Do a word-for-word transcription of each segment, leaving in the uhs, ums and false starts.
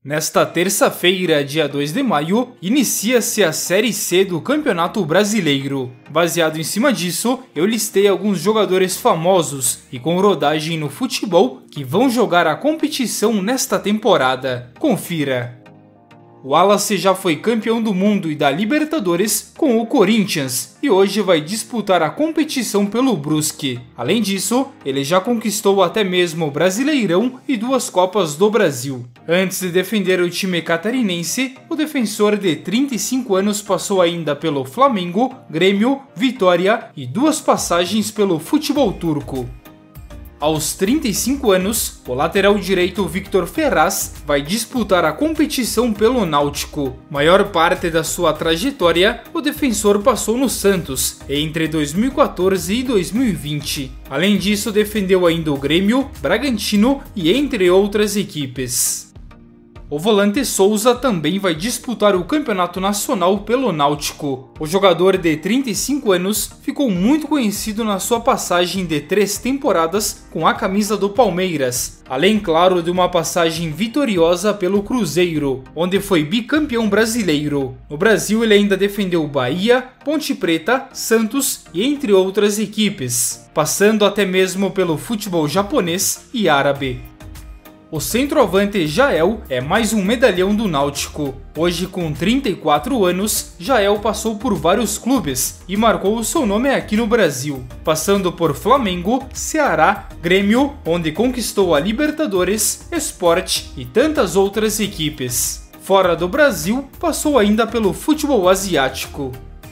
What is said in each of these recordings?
Nesta terça-feira, dia dois de maio, inicia-se a Série C do Campeonato Brasileiro. Baseado em cima disso, eu listei alguns jogadores famosos e com rodagem no futebol que vão jogar a competição nesta temporada. Confira! O Wallace já foi campeão do mundo e da Libertadores com o Corinthians e hoje vai disputar a competição pelo Brusque. Além disso, ele já conquistou até mesmo o Brasileirão e duas Copas do Brasil. Antes de defender o time catarinense, o defensor de trinta e cinco anos passou ainda pelo Flamengo, Grêmio, Vitória e duas passagens pelo futebol turco. Aos trinta e cinco anos, o lateral direito Victor Ferraz vai disputar a competição pelo Náutico. Maior parte da sua trajetória, o defensor passou no Santos entre dois mil e quatorze e dois mil e vinte. Além disso, defendeu ainda o Grêmio, Bragantino e entre outras equipes. O volante Souza também vai disputar o campeonato nacional pelo Náutico. O jogador de trinta e cinco anos ficou muito conhecido na sua passagem de três temporadas com a camisa do Palmeiras, além, claro, de uma passagem vitoriosa pelo Cruzeiro, onde foi bicampeão brasileiro. No Brasil, ele ainda defendeu Bahia, Ponte Preta, Santos e entre outras equipes, passando até mesmo pelo futebol japonês e árabe. O centroavante Jael é mais um medalhão do Náutico. Hoje, com trinta e quatro anos, Jael passou por vários clubes e marcou o seu nome aqui no Brasil, passando por Flamengo, Ceará, Grêmio, onde conquistou a Libertadores, Sport e tantas outras equipes. Fora do Brasil, passou ainda pelo futebol asiático.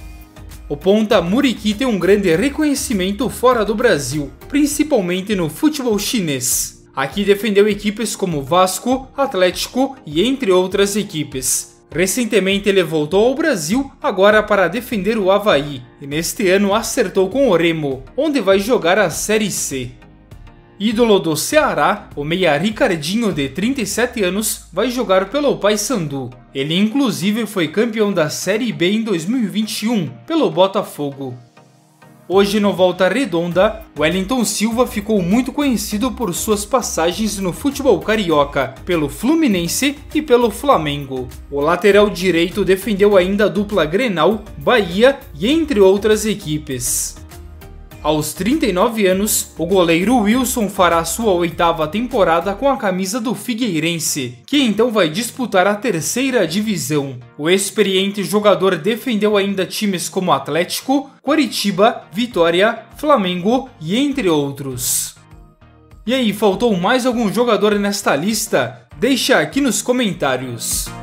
O ponta Muriqui tem um grande reconhecimento fora do Brasil, principalmente no futebol chinês. Aqui defendeu equipes como Vasco, Atlético e entre outras equipes. Recentemente ele voltou ao Brasil, agora para defender o Avaí, e neste ano acertou com o Remo, onde vai jogar a Série C. Ídolo do Ceará, o meia Ricardinho, de trinta e sete anos, vai jogar pelo Paysandu. Ele inclusive foi campeão da Série B em dois mil e vinte e um, pelo Botafogo. Hoje no Volta Redonda, Wellington Silva ficou muito conhecido por suas passagens no futebol carioca, pelo Fluminense e pelo Flamengo. O lateral direito defendeu ainda a dupla Grenal, Bahia e entre outras equipes. Aos trinta e nove anos, o goleiro Wilson fará sua oitava temporada com a camisa do Figueirense, que então vai disputar a terceira divisão. O experiente jogador defendeu ainda times como Atlético, Coritiba, Vitória, Flamengo e entre outros. E aí, faltou mais algum jogador nesta lista? Deixa aqui nos comentários.